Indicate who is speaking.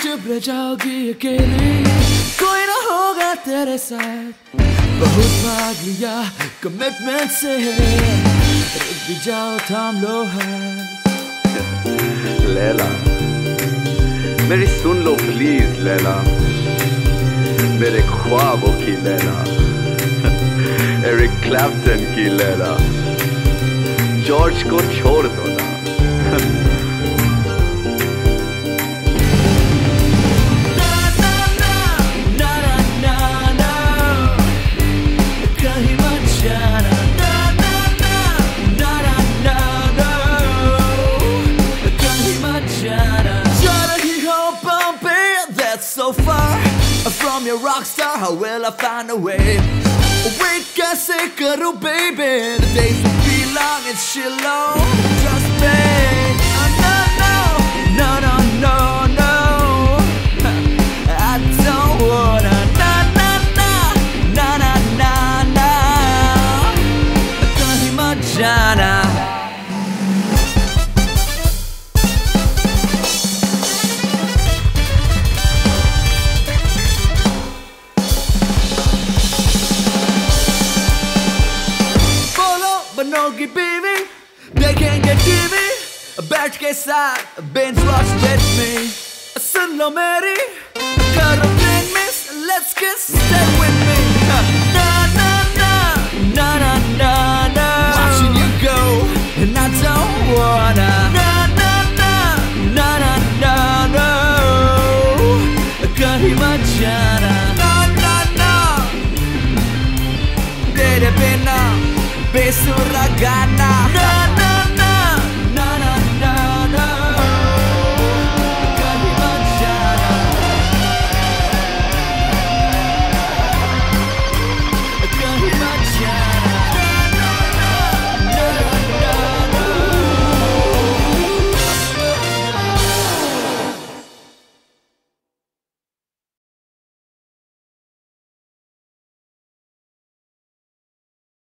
Speaker 1: चुप जाओगी अकेली, कोई ना होगा तेरे साथ। बहुत भाग लिया कमिटमेंट से, रुक भी जाओ थाम लो हाथ।
Speaker 2: लैला मेरी सुन लो प्लीज लैला, मेरे ख्वाबों की लैला, एरिक क्लैप्टन की लैला, जॉर्ज को छोड़ दो ना।
Speaker 1: So far from your rock star, how will I find a way? Wait, कैसे करूँ baby? The days will be long and she'll alone. Just me. No, no, no, no, no, no. I don't wanna. Na na na, na na na na. Kahin mat jana. बनोगी बीवी, देखेंगे TV, बैठ के साथ binge watch with me. सुन लो मेरी, करो drink miss, let's kiss, stay with me. Na na na, na na na na. Watching you go, and I don't wanna. Na na na, na na na no. Kahin mat jana. Na na na. तेरे बिना बेसुरा गाना